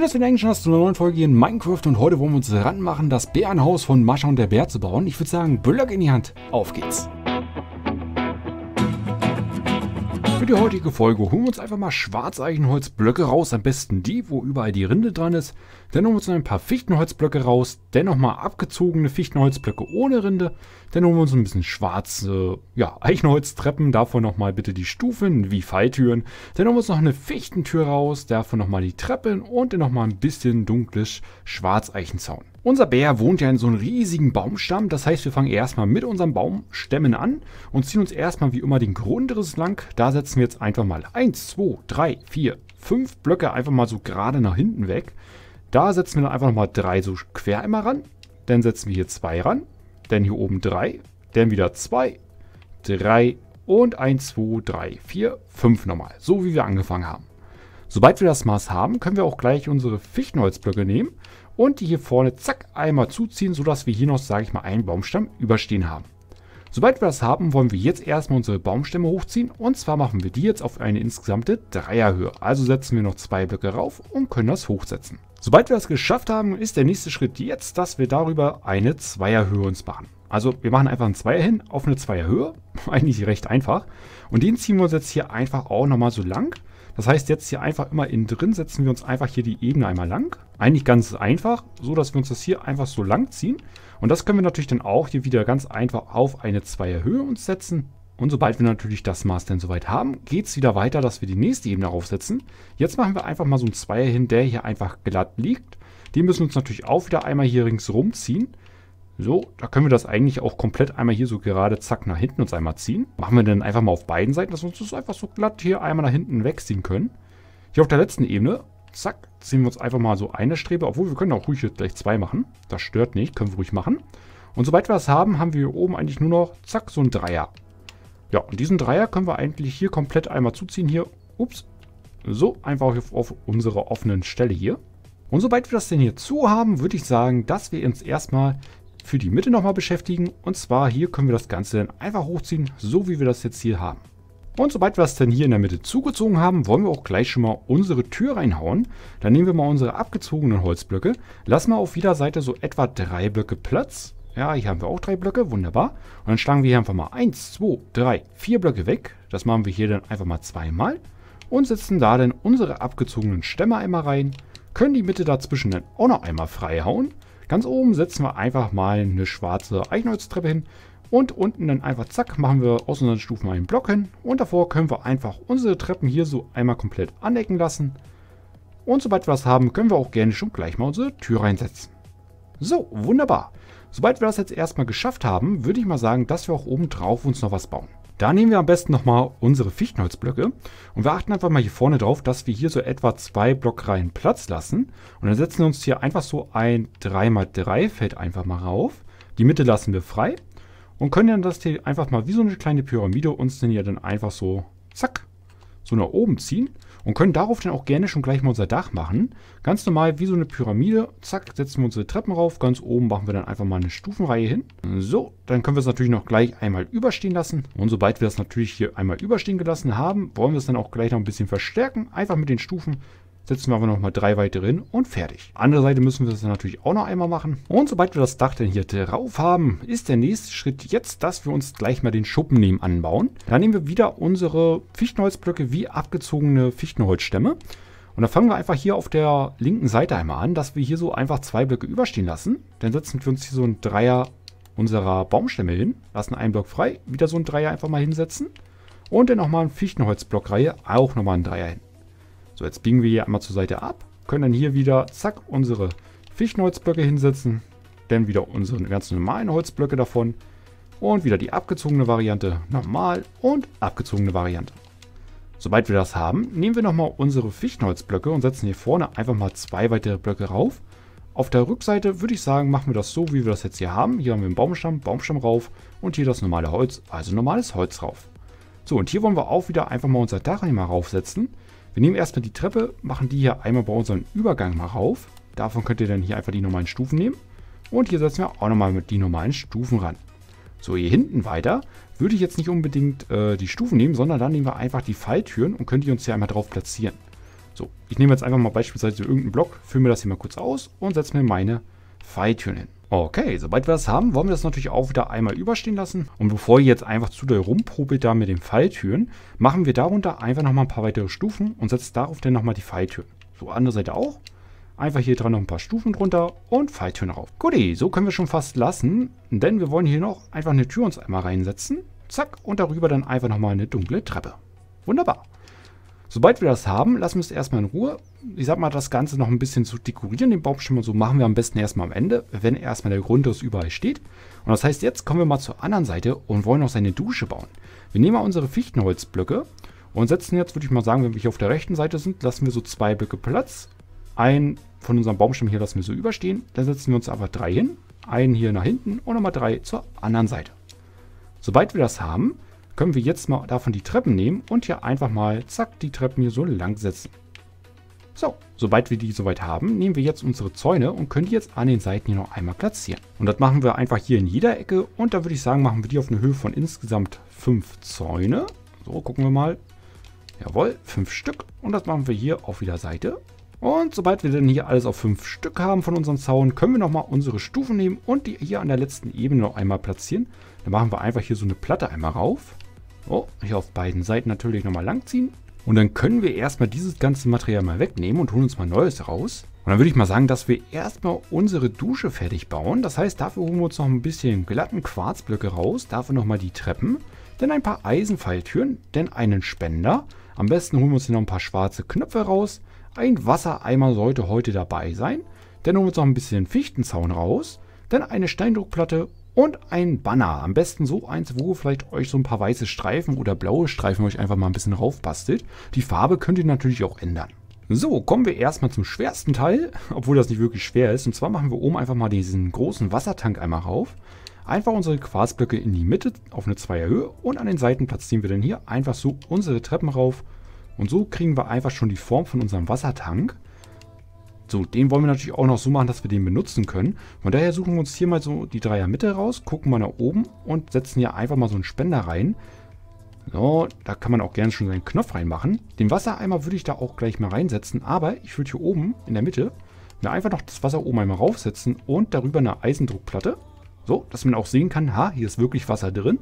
dass du eigentlich schon hast zu einer neuen Folge hier in Minecraft und heute wollen wir uns ranmachen, das Bärenhaus von Mascha und der Bär zu bauen. Ich würde sagen, Blöcke in die Hand, auf geht's! Für die heutige Folge holen wir uns einfach mal Schwarzeichenholzblöcke raus, am besten die, wo überall die Rinde dran ist. Dann holen wir uns noch ein paar Fichtenholzblöcke raus, dann nochmal abgezogene Fichtenholzblöcke ohne Rinde. Dann holen wir uns ein bisschen schwarze Eichenholztreppen, davon nochmal bitte die Stufen wie Falltüren. Dann holen wir uns noch eine Fichtentür raus, davon nochmal die Treppen und dann nochmal ein bisschen dunkles Schwarzeichenzaun. Unser Bär wohnt ja in so einem riesigen Baumstamm, das heißt, wir fangen erstmal mit unseren Baumstämmen an und ziehen uns erstmal wie immer den Grundriss lang. Da setzen wir jetzt einfach mal 1, 2, 3, 4, 5 Blöcke einfach mal so gerade nach hinten weg. Da setzen wir dann einfach nochmal 3 so quer immer ran. Dann setzen wir hier 2 ran. Dann hier oben 3. Dann wieder 2, 3 und 1, 2, 3, 4, 5 nochmal. So wie wir angefangen haben. Sobald wir das Maß haben, können wir auch gleich unsere Fichtenholzblöcke nehmen und die hier vorne zack einmal zuziehen, sodass wir hier noch, sage ich mal, einen Baumstamm überstehen haben. Sobald wir das haben, wollen wir jetzt erstmal unsere Baumstämme hochziehen und zwar machen wir die jetzt auf eine insgesamte Dreierhöhe. Also setzen wir noch 2 Blöcke rauf und können das hochsetzen. Sobald wir das geschafft haben, ist der nächste Schritt jetzt, dass wir darüber eine Zweierhöhe uns machen. Also wir machen einfach einen Zweier hin auf eine Zweierhöhe, eigentlich recht einfach. Und den ziehen wir uns jetzt hier einfach auch nochmal so lang. Das heißt, jetzt hier einfach immer innen drin setzen wir uns einfach hier die Ebene einmal lang. Eigentlich ganz einfach, so dass wir uns das hier einfach so lang ziehen. Und das können wir natürlich dann auch hier wieder ganz einfach auf eine Zweierhöhe uns setzen. Und sobald wir natürlich das Maß dann soweit haben, geht es wieder weiter, dass wir die nächste Ebene aufsetzen. Jetzt machen wir einfach mal so einen Zweier hin, der hier einfach glatt liegt. Den müssen wir uns natürlich auch wieder einmal hier ringsrum ziehen. So, da können wir das eigentlich auch komplett einmal hier so gerade zack nach hinten uns einmal ziehen. Machen wir dann einfach mal auf beiden Seiten, dass wir uns das einfach so glatt hier einmal nach hinten wegziehen können. Hier auf der letzten Ebene, zack, ziehen wir uns einfach mal so eine Strebe, obwohl wir können auch ruhig jetzt gleich 2 machen. Das stört nicht, können wir ruhig machen. Und sobald wir das haben, haben wir hier oben eigentlich nur noch, zack, so einen Dreier. Ja, und diesen Dreier können wir eigentlich hier komplett einmal zuziehen, hier, ups, so, einfach auf unsere offenen Stelle hier. Und sobald wir das denn hier zu haben, würde ich sagen, dass wir uns erstmal für die Mitte nochmal beschäftigen. Und zwar hier können wir das Ganze dann einfach hochziehen, so wie wir das jetzt hier haben. Und sobald wir das dann hier in der Mitte zugezogen haben, wollen wir auch gleich schon mal unsere Tür reinhauen. Dann nehmen wir mal unsere abgezogenen Holzblöcke, lassen wir auf jeder Seite so etwa 3 Blöcke Platz. Ja, hier haben wir auch 3 Blöcke, wunderbar. Und dann schlagen wir hier einfach mal 1, 2, 3, 4 Blöcke weg. Das machen wir hier dann einfach mal 2-mal. Und setzen da dann unsere abgezogenen Stämme einmal rein. Können die Mitte dazwischen dann auch noch einmal frei hauen. Ganz oben setzen wir einfach mal eine schwarze Eichenholztreppe hin. Und unten dann einfach zack, machen wir aus unseren Stufen einen Block hin. Und davor können wir einfach unsere Treppen hier so einmal komplett anecken lassen. Und sobald wir das haben, können wir auch gerne schon gleich mal unsere Tür reinsetzen. So, wunderbar. Sobald wir das jetzt erstmal geschafft haben, würde ich mal sagen, dass wir auch oben drauf uns noch was bauen. Da nehmen wir am besten nochmal unsere Fichtenholzblöcke und wir achten einfach mal hier vorne drauf, dass wir hier so etwa 2 Blockreihen Platz lassen. Und dann setzen wir uns hier einfach so ein 3×3 Feld einfach mal rauf. Die Mitte lassen wir frei und können dann das hier einfach mal wie so eine kleine Pyramide uns dann hier dann einfach so, zack, so nach oben ziehen. Und können darauf dann auch gerne schon gleich mal unser Dach machen. Ganz normal wie so eine Pyramide. Zack, setzen wir unsere Treppen rauf. Ganz oben machen wir dann einfach mal eine Stufenreihe hin. So, dann können wir es natürlich noch gleich einmal überstehen lassen. Und sobald wir das natürlich hier einmal überstehen gelassen haben, wollen wir es dann auch gleich noch ein bisschen verstärken. Einfach mit den Stufen. Setzen wir aber nochmal 3 weitere hin und fertig. Andere Seite müssen wir das dann natürlich auch noch einmal machen. Und sobald wir das Dach dann hier drauf haben, ist der nächste Schritt jetzt, dass wir uns gleich mal den Schuppen nebenan bauen. Da nehmen wir wieder unsere Fichtenholzblöcke wie abgezogene Fichtenholzstämme. Und dann fangen wir einfach hier auf der linken Seite einmal an, dass wir hier so einfach 2 Blöcke überstehen lassen. Dann setzen wir uns hier so einen Dreier unserer Baumstämme hin, lassen einen Block frei, wieder so einen Dreier einfach mal hinsetzen. Und dann nochmal eine Fichtenholzblockreihe, auch nochmal einen Dreier hin. So, jetzt biegen wir hier einmal zur Seite ab, können dann hier wieder, zack, unsere Fichtenholzblöcke hinsetzen, dann wieder unsere ganz normalen Holzblöcke davon und wieder die abgezogene Variante, normal und abgezogene Variante. Sobald wir das haben, nehmen wir nochmal unsere Fichtenholzblöcke und setzen hier vorne einfach mal 2 weitere Blöcke rauf. Auf der Rückseite würde ich sagen, machen wir das so, wie wir das jetzt hier haben. Hier haben wir einen Baumstamm rauf und hier das normale Holz, also normales Holz rauf. So, und hier wollen wir auch wieder einfach mal unser Dach einmal raufsetzen. Wir nehmen erstmal die Treppe, machen die hier einmal bei unserem Übergang mal rauf. Davon könnt ihr dann hier einfach die normalen Stufen nehmen. Und hier setzen wir auch nochmal mit die normalen Stufen ran. So, hier hinten weiter würde ich jetzt nicht unbedingt die Stufen nehmen, sondern dann nehmen wir einfach die Falltüren und könnt ihr uns hier einmal drauf platzieren. So, ich nehme jetzt einfach mal beispielsweise irgendeinen Block, fülle mir das hier mal kurz aus und setze mir meine Pfeiltüren hin. Okay, sobald wir das haben, wollen wir das natürlich auch wieder einmal überstehen lassen. Und bevor ihr jetzt einfach zu doll rumprobelt da mit den Pfeiltüren, machen wir darunter einfach nochmal ein paar weitere Stufen und setzen darauf dann nochmal die Pfeiltüren. So, andere Seite auch. Einfach hier dran noch ein paar Stufen drunter und Pfeiltüren drauf. Guti, so können wir schon fast lassen, denn wir wollen hier noch einfach eine Tür uns einmal reinsetzen. Zack, und darüber dann einfach nochmal eine dunkle Treppe. Wunderbar. Sobald wir das haben, lassen wir es erstmal in Ruhe. Ich sag mal, das Ganze noch ein bisschen zu dekorieren, den Baumstamm und so machen wir am besten erstmal am Ende, wenn erstmal der Grundriss überall steht. Und das heißt, jetzt kommen wir mal zur anderen Seite und wollen noch seine Dusche bauen. Wir nehmen mal unsere Fichtenholzblöcke und setzen jetzt, würde ich mal sagen, wenn wir hier auf der rechten Seite sind, lassen wir so 2 Blöcke Platz. Einen von unserem Baumstamm hier lassen wir so überstehen. Dann setzen wir uns einfach 3 hin. Einen hier nach hinten und nochmal 3 zur anderen Seite. Sobald wir das haben, können wir jetzt mal davon die Treppen nehmen und hier einfach mal, zack, die Treppen hier so lang setzen. So, sobald wir die soweit haben, nehmen wir jetzt unsere Zäune und können die jetzt an den Seiten hier noch einmal platzieren. Und das machen wir einfach hier in jeder Ecke und da würde ich sagen, machen wir die auf eine Höhe von insgesamt 5 Zäune. So, gucken wir mal. Jawohl, 5 Stück und das machen wir hier auf jeder Seite. Und sobald wir dann hier alles auf 5 Stück haben von unserem Zaun, können wir nochmal unsere Stufen nehmen und die hier an der letzten Ebene noch einmal platzieren. Dann machen wir einfach hier so eine Platte einmal rauf. So, hier auf beiden Seiten natürlich nochmal langziehen. Und dann können wir erstmal dieses ganze Material mal wegnehmen und holen uns mal Neues raus. Und dann würde ich mal sagen, dass wir erstmal unsere Dusche fertig bauen. Das heißt, dafür holen wir uns noch ein bisschen glatten Quarzblöcke raus. Dafür nochmal die Treppen. Dann ein paar Eisenpfeiltüren. Dann einen Spender. Am besten holen wir uns hier noch ein paar schwarze Knöpfe raus. Ein Wassereimer sollte heute dabei sein. Dann holen wir uns noch ein bisschen Fichtenzaun raus. Dann eine Steindruckplatte. Und ein Banner, am besten so eins, wo vielleicht euch so ein paar weiße Streifen oder blaue Streifen euch einfach mal ein bisschen raufbastelt. Die Farbe könnt ihr natürlich auch ändern. So, kommen wir erstmal zum schwersten Teil, obwohl das nicht wirklich schwer ist. Und zwar machen wir oben einfach mal diesen großen Wassertank einmal rauf. Einfach unsere Quarzblöcke in die Mitte auf eine 2er Höhe und an den Seiten platzieren wir dann hier einfach so unsere Treppen rauf. Und so kriegen wir einfach schon die Form von unserem Wassertank. So, den wollen wir natürlich auch noch so machen, dass wir den benutzen können. Von daher suchen wir uns hier mal so die 3er Mitte raus, gucken mal nach oben und setzen hier einfach mal so einen Spender rein. So, da kann man auch gerne schon seinen Knopf reinmachen. Den Wassereimer würde ich da auch gleich mal reinsetzen, aber ich würde hier oben in der Mitte mir einfach noch das Wasser oben einmal raufsetzen und darüber eine Eisendruckplatte. So, dass man auch sehen kann, ha, hier ist wirklich Wasser drin.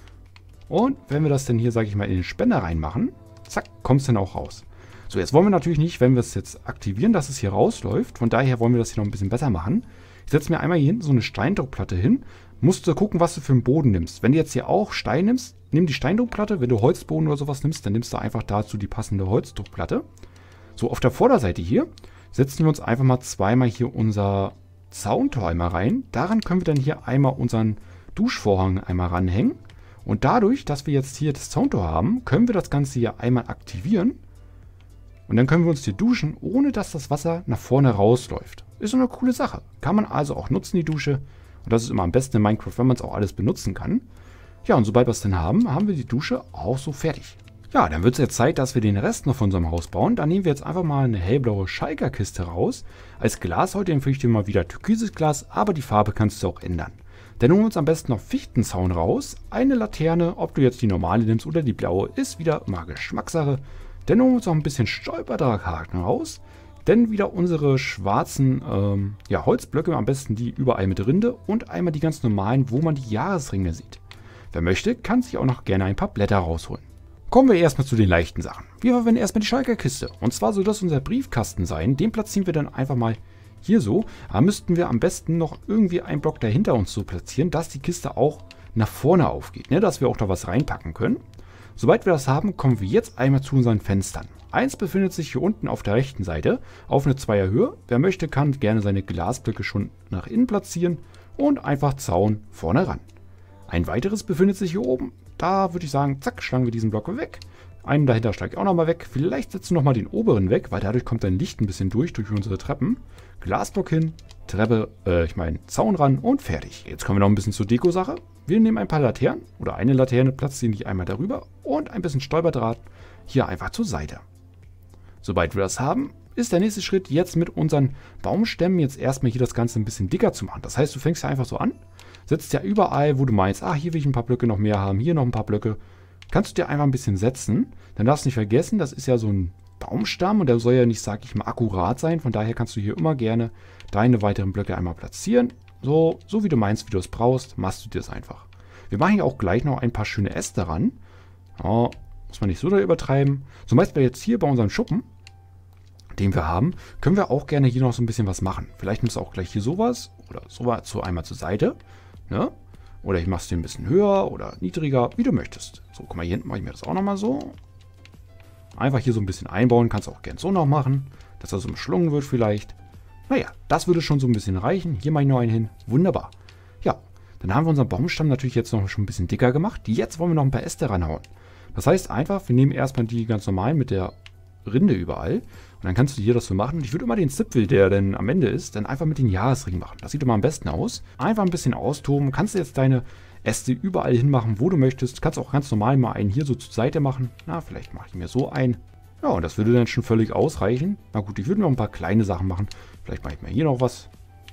Und wenn wir das dann hier, sage ich mal, in den Spender reinmachen, zack, kommt es dann auch raus. So, jetzt wollen wir natürlich nicht, wenn wir es jetzt aktivieren, dass es hier rausläuft. Von daher wollen wir das hier noch ein bisschen besser machen. Ich setze mir einmal hier hinten so eine Steindruckplatte hin. Musst du gucken, was du für einen Boden nimmst. Wenn du jetzt hier auch Stein nimmst, nimm die Steindruckplatte. Wenn du Holzboden oder sowas nimmst, dann nimmst du einfach dazu die passende Holzdruckplatte. So, auf der Vorderseite hier setzen wir uns einfach mal zweimal hier unser Zauntor einmal rein. Daran können wir dann hier einmal unseren Duschvorhang einmal ranhängen. Und dadurch, dass wir jetzt hier das Zauntor haben, können wir das Ganze hier einmal aktivieren. Und dann können wir uns hier duschen, ohne dass das Wasser nach vorne rausläuft. Ist so eine coole Sache. Kann man also auch nutzen, die Dusche. Und das ist immer am besten in Minecraft, wenn man es auch alles benutzen kann. Ja, und sobald wir es dann haben, haben wir die Dusche auch so fertig. Ja, dann wird es jetzt Zeit, dass wir den Rest noch von unserem Haus bauen. Da nehmen wir jetzt einfach mal eine hellblaue Schalker-Kiste raus. Als Glas heute empfehle ich dir mal wieder türkises Glas, aber die Farbe kannst du auch ändern. Dann holen wir uns am besten noch Fichtenzaun raus. Eine Laterne, ob du jetzt die normale nimmst oder die blaue, ist wieder immer Geschmackssache. Dann holen wir uns noch ein bisschen Stolperdrahthaken raus. Dann wieder unsere schwarzen Holzblöcke, am besten die überall mit Rinde. Und einmal die ganz normalen, wo man die Jahresringe sieht. Wer möchte, kann sich auch noch gerne ein paar Blätter rausholen. Kommen wir erstmal zu den leichten Sachen. Wir verwenden erstmal die Schalker-Kiste. Und zwar soll das unser Briefkasten sein. Den platzieren wir dann einfach mal hier so. Da müssten wir am besten noch irgendwie einen Block dahinter uns so platzieren, dass die Kiste auch nach vorne aufgeht. Ne? Dass wir auch da was reinpacken können. Sobald wir das haben, kommen wir jetzt einmal zu unseren Fenstern. Eins befindet sich hier unten auf der rechten Seite auf eine 2er Höhe. Wer möchte, kann gerne seine Glasblöcke schon nach innen platzieren und einfach Zaun vorne ran. Ein weiteres befindet sich hier oben. Da würde ich sagen, zack, schlagen wir diesen Block weg. Einen dahinter schlage ich auch nochmal weg. Vielleicht setzen wir nochmal den oberen weg, weil dadurch kommt dein Licht ein bisschen durch unsere Treppen. Glasblock hin, Zaun ran und fertig. Jetzt kommen wir noch ein bisschen zur Deko-Sache. Wir nehmen ein paar Laternen oder eine Laterne, platzieren die einmal darüber und ein bisschen Stolperdraht hier einfach zur Seite. Sobald wir das haben, ist der nächste Schritt jetzt mit unseren Baumstämmen jetzt erstmal hier das Ganze ein bisschen dicker zu machen. Das heißt, du fängst ja einfach so an, setzt ja überall, wo du meinst, hier will ich ein paar Blöcke noch mehr haben, hier noch ein paar Blöcke, kannst du dir einfach ein bisschen setzen. Dann darfst du nicht vergessen, das ist ja so ein Baumstamm und der soll ja nicht, sag ich mal, akkurat sein. Von daher kannst du hier immer gerne deine weiteren Blöcke einmal platzieren. So wie du meinst, wie du es brauchst, machst du dir das einfach. Wir machen hier auch gleich noch ein paar schöne Äste ran. Oh, muss man nicht so da übertreiben. Zum Beispiel jetzt hier bei unserem Schuppen, den wir haben, können wir auch gerne hier noch so ein bisschen was machen. Vielleicht nimmst du auch gleich hier sowas oder sowas so einmal zur Seite. Ne? Oder ich mache es dir ein bisschen höher oder niedriger, wie du möchtest. So, guck mal, hier hinten mache ich mir das auch nochmal so. Einfach hier so ein bisschen einbauen, kannst du auch gerne so noch machen, dass das so umschlungen wird vielleicht. Naja, das würde schon so ein bisschen reichen. Hier mache ich noch einen hin. Wunderbar. Ja, dann haben wir unseren Baumstamm natürlich jetzt noch schon ein bisschen dicker gemacht. Jetzt wollen wir noch ein paar Äste ranhauen. Das heißt einfach, wir nehmen erstmal die ganz normalen mit der Rinde überall. Und dann kannst du hier das so machen. Ich würde immer den Zipfel, der dann am Ende ist, dann einfach mit den Jahresringen machen. Das sieht immer am besten aus. Einfach ein bisschen austoben. Kannst du jetzt deine Äste überall hinmachen, wo du möchtest. Kannst auch ganz normal mal einen hier so zur Seite machen. Na, vielleicht mache ich mir so einen. Ja, und das würde dann schon völlig ausreichen. Na gut, ich würde noch ein paar kleine Sachen machen. Vielleicht mache ich mal hier noch was.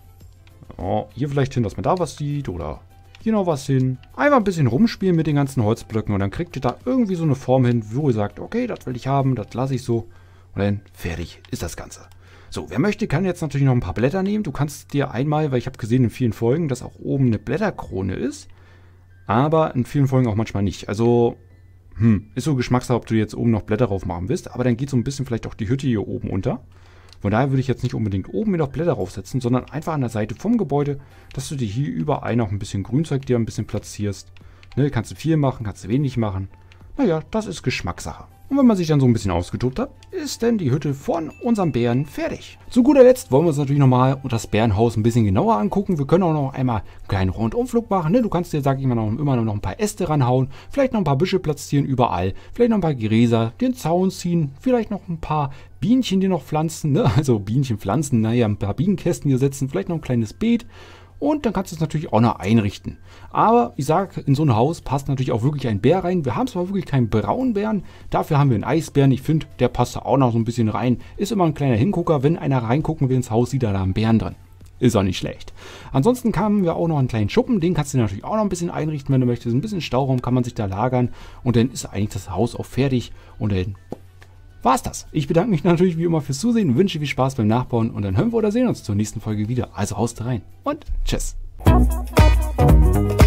Oh, hier vielleicht hin, dass man da was sieht. Oder hier noch was hin. Einfach ein bisschen rumspielen mit den ganzen Holzblöcken. Und dann kriegt ihr da irgendwie so eine Form hin, wo ihr sagt, okay, das will ich haben, das lasse ich so. Und dann fertig ist das Ganze. So, wer möchte, kann jetzt natürlich noch ein paar Blätter nehmen. Du kannst dir einmal, weil ich habe gesehen in vielen Folgen, dass auch oben eine Blätterkrone ist. Aber in vielen Folgen auch manchmal nicht. Also, ist so Geschmackssache, ob du jetzt oben noch Blätter drauf machen willst. Aber dann geht so ein bisschen vielleicht auch die Hütte hier oben unter. Von daher würde ich jetzt nicht unbedingt oben mir noch Blätter draufsetzen, sondern einfach an der Seite vom Gebäude, dass du dir hier überall noch ein bisschen Grünzeug dir ein bisschen platzierst. Ne, kannst du viel machen, kannst du wenig machen. Naja, das ist Geschmackssache. Und wenn man sich dann so ein bisschen ausgetobt hat, ist dann die Hütte von unserem Bären fertig. Zu guter Letzt wollen wir uns natürlich nochmal das Bärenhaus ein bisschen genauer angucken. Wir können auch noch einmal einen kleinen Rundumflug machen. Ne? Du kannst dir, sag ich mal, immer noch ein paar Äste ranhauen, vielleicht noch ein paar Büsche platzieren überall, vielleicht noch ein paar Gräser, den Zaun ziehen, vielleicht noch ein paar Bienchen, die noch pflanzen, ne? Also Bienchen pflanzen, naja, ein paar Bienenkästen hier setzen, vielleicht noch ein kleines Beet. Und dann kannst du es natürlich auch noch einrichten. Aber ich sage, in so ein Haus passt natürlich auch wirklich ein Bär rein. Wir haben zwar wirklich keinen Braunbären, dafür haben wir einen Eisbären. Ich finde, der passt da auch noch so ein bisschen rein. Ist immer ein kleiner Hingucker. Wenn einer reingucken will ins Haus, sieht er da einen Bären drin. Ist auch nicht schlecht. Ansonsten haben wir auch noch einen kleinen Schuppen. Den kannst du natürlich auch noch ein bisschen einrichten, wenn du möchtest. Ein bisschen Stauraum kann man sich da lagern. Und dann ist eigentlich das Haus auch fertig. Und dann war's das. Ich bedanke mich natürlich wie immer fürs Zusehen, wünsche viel Spaß beim Nachbauen und dann hören wir oder sehen uns zur nächsten Folge wieder. Also haust rein und tschüss.